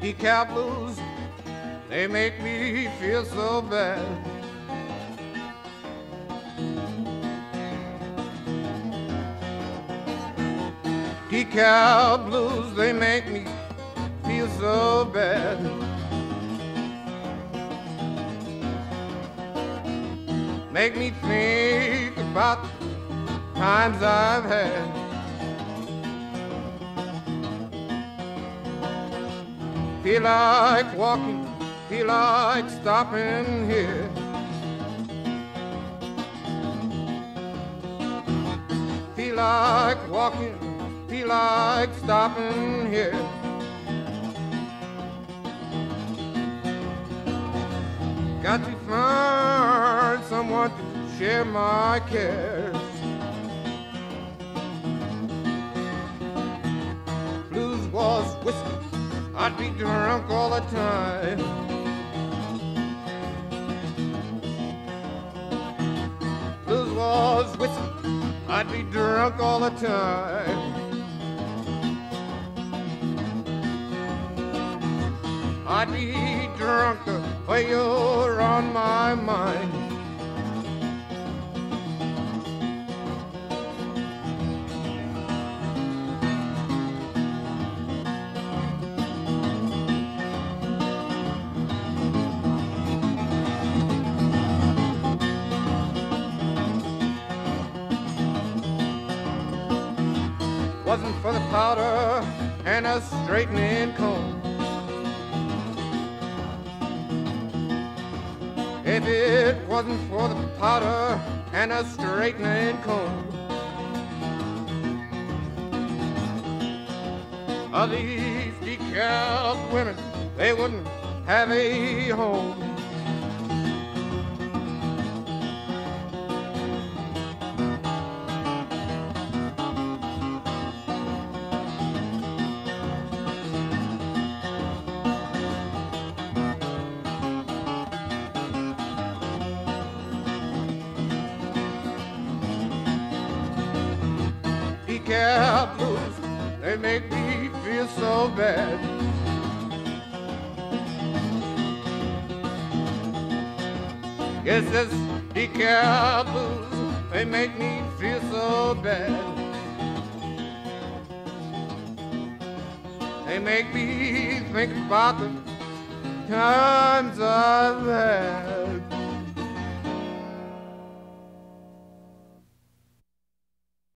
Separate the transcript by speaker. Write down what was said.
Speaker 1: decal blues, they make me feel so bad. Decal blues, they make me feel so bad. Make me think about the times I've had. Feel like walking, feel like stopping here. Feel like walking, feel like stopping here. Got to find someone to share my cares. Blues was whiskey, I'd be drunk all the time. Blues was whiskey, I'd be drunk all the time. I'd be drunk the way you're on my mind. Wasn't for the powder and a straightening comb. If it wasn't for the powder and a straightening comb, all these decal women, they wouldn't have a home. Decal blues, they make me feel so bad. Yes, this decal blues, they make me feel so bad. They make me think about the times I